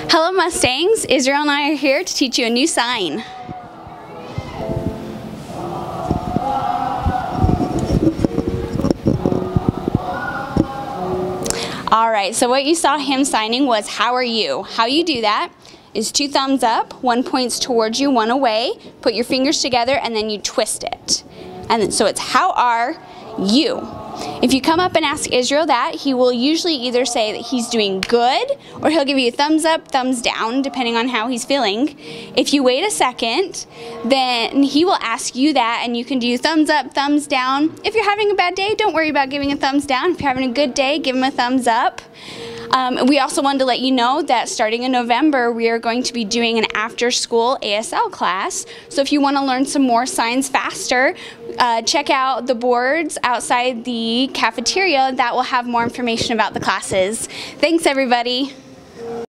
Hello Mustangs, Israel and I are here to teach you a new sign. Alright, so what you saw him signing was how are you? How you do that is 2 thumbs up, 1 points towards you, 1 away, put your fingers together and then you twist it. And then, so it's how are you? If you come up and ask Israel that, he will usually either say that he's doing good or he'll give you a thumbs up, thumbs down, depending on how he's feeling. If you wait a second, then he will ask you that and you can do thumbs up, thumbs down. If you're having a bad day, don't worry about giving a thumbs down. If you're having a good day, give him a thumbs up. We also wanted to let you know that starting in November, we are going to be doing an after-school ASL class. So if you want to learn some more signs faster, check out the boards outside the cafeteria. That will have more information about the classes. Thanks, everybody.